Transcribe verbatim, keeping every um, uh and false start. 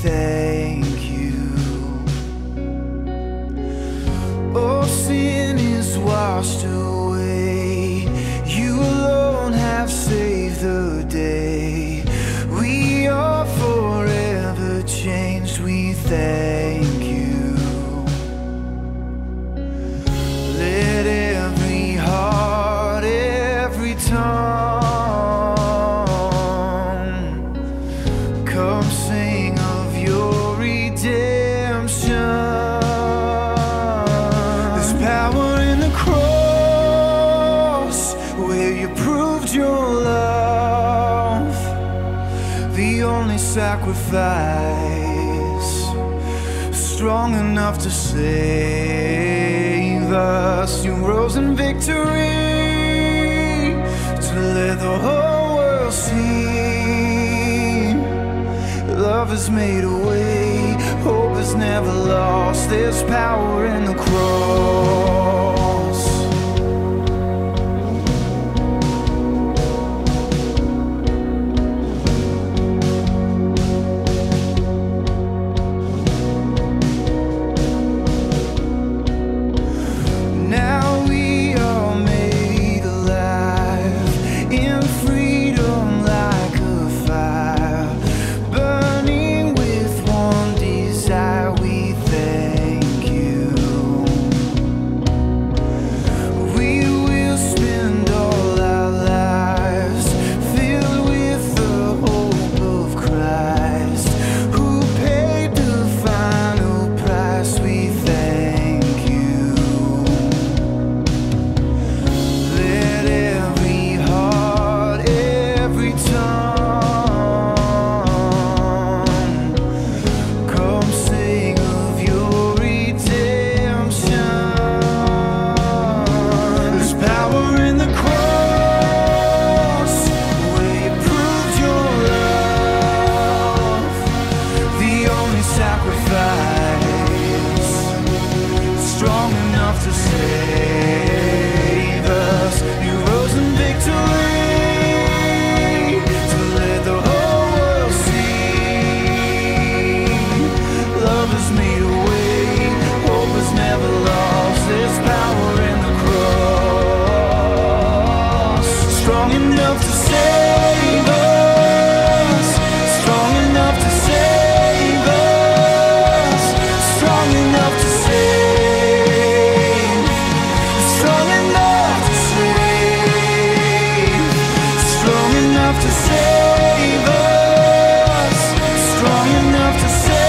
thank you. Oh, sin is washed away. You alone have saved the day. We are forever changed. We thank you. Let every heart, every tongue come sing of your redemption. There's power in the cross where you proved your love, the only sacrifice strong enough to save us. You rose in victory to let the whole world see. Love has made a way, hope is never lost. There's power in the cross. Now we are made alive in freedom like a fire, burning with one desire. We thank you. We will spend all our lives filled with the hope of Christ, who paid the final price. We thank you. Let every heart, every tongue come sing of your redemption. There's power in the cross where you proved your love, the only sacrifice strong enough to save us. You rose in victory to let the whole world see. Love has made a way, hope is never lost. There's power in the cross, strong enough to save us, strong enough to save us, strong enough to save, strong enough to save, strong enough to save us, strong enough to save.